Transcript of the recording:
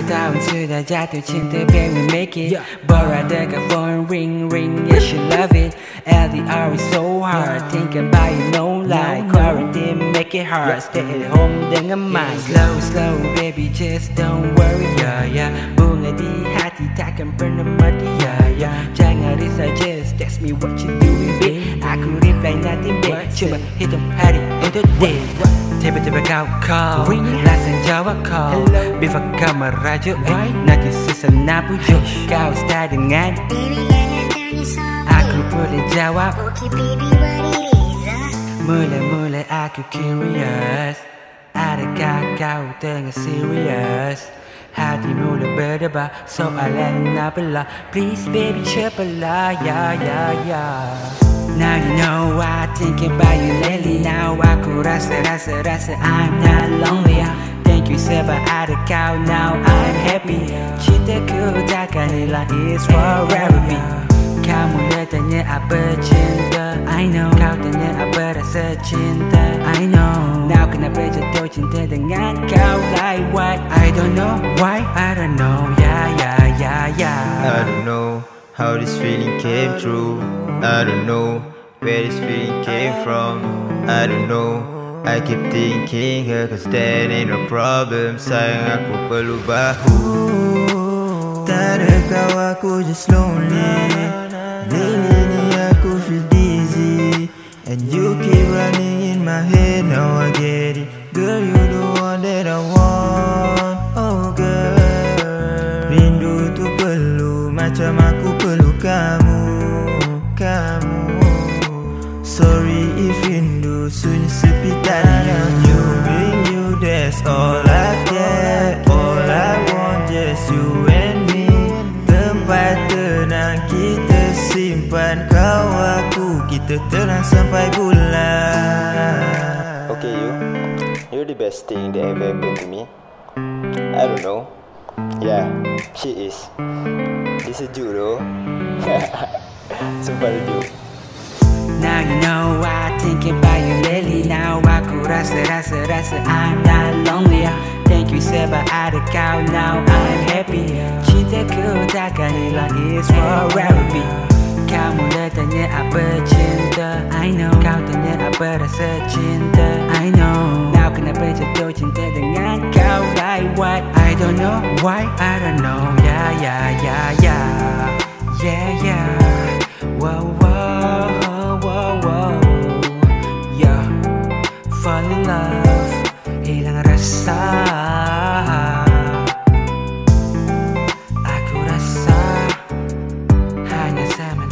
tahun sudah jatuh cinta, baby make it. Borak dekat phone ring ring, yeah she love it. LDR is so hard, thinking about you no lie. Quarantine make it hard, stay at home dengan mind. Slow slow baby just don't worry, yeah. Bunga di hati takkan pernah mati, yeah. Jangan risau, just text me what you doing, babe. Aku reply nanti, babe. Cuma hitung hari untuk day. Tiba-tiba kau call, langsung jawab call. Before kau merajuk, nanti susah nak pujuk. Kau start dengan aku boleh jawab. Okay baby, what it is? Mula-mula aku curious, adakah kau tengah serius? Hati mula berdebar, soalan apalah? Please baby cepatlah, yeah. Now you know I thinking about you lately. Now aku rasa I'm not lonely. Thank you sebab ada kau, now I'm happy. Cintaku takkan hilang, it's forever me. Kamu tanya apa cinta, I know. Kau tanya apa rasa cinta, I know. Now kenapa jatuh cinta dengan kau, like what? I don't know why, I don't know, yeah. I don't know how this feeling came true. I don't know where this feeling came from. I don't know, I keep thinking her, cause that ain't no problem. Sayang aku perlu bahu. Tak ada kau aku just lonely. Lately ni aku feel dizzy, and you keep running in my head, now I get it. Girl, you the one that I want, oh girl. Rindu tu perlu macam aku perlu kamu. Sorry if rindu sunyi sepi tanya. You bring you, that's all I get. All I want just you and me. Tempat tenang kita simpan kau aku, kita tenang sampai bulan. Okay you're the best thing that ever happened to me. I don't know. Yeah, she is. Dia sejuk though. Sumpah sejuk. Now you know I thinking about you lately. Now aku rasa I'm not lonely. Thank you sebab ada kau, now I'm happy. Cintaku takkan hilang, it's forever me. Kamu tanya apa cinta, I know. Kau tanya apa rasa cinta, I know. Now kenapa jatuh cinta dengan kau, like what? I don't know why, I don't know, yeah. Whoa, yeah. Fall in love, hilang rasa. Aku rasa hanya sama